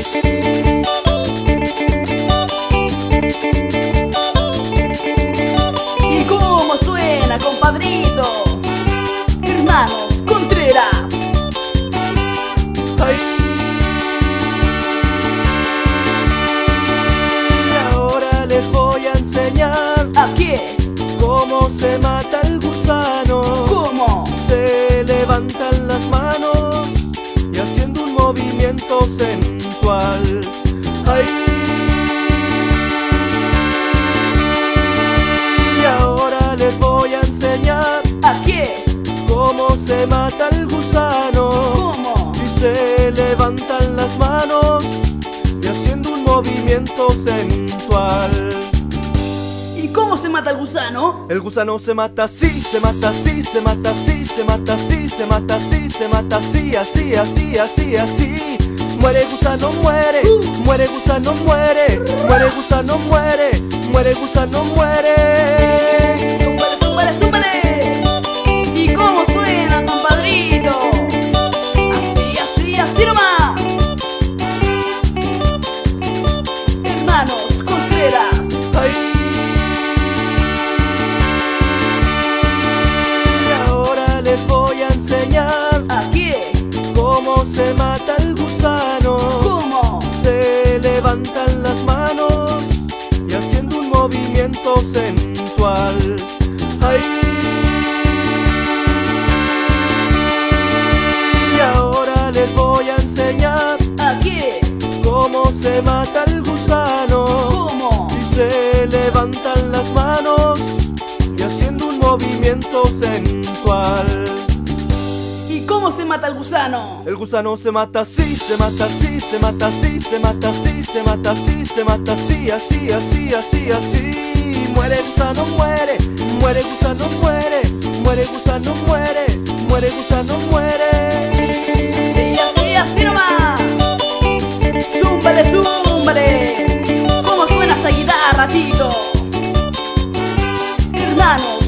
¿Y cómo suena, compadrito? Hermanos Contreras. Ay. Y ahora les voy a enseñar ¿A qué? cómo se mata el gusano. ¿Cómo? Se levantan las manos y haciendo un movimiento sensual. Ay. Y ahora les voy a enseñar ¿A qué? cómo se mata el gusano. ¿Cómo? Y se levantan las manos y haciendo un movimiento sensual. ¿Y cómo se mata el gusano? El gusano se mata así, se mata así, se mata así, se mata así, se mata así, se mata así, así, así, así, así. Muere gusano, muere, muere gusano, muere, muere gusano, muere, muere gusano, muere. ¡Súbale, súbale, súbale! ¿Y cómo suena, compadrito? Así, así, así nomás. Hermanos Contreras. Ay. Y ahora les voy a enseñar ¿A qué? cómo se mata el gusano. ¿Cómo? Se levantan las manos y haciendo un movimiento sensual. Ay. Y ahora les voy a enseñar ¿A qué? cómo se mata el gusano. ¿Cómo? Y se levantan las manos y haciendo un movimiento sensual. ¿Y cómo se mata el gusano? El gusano se mata así, se mata así, se mata así, se mata así, se mata así, se mata así, así, así, así, así. Muere gusano, muere, muere gusano, muere, muere gusano, muere, muere gusano, muere. Sí, así, así nomás. Zúmbale, zúmbale. ¿Cómo suena esa guitarra, Tito? Hermanos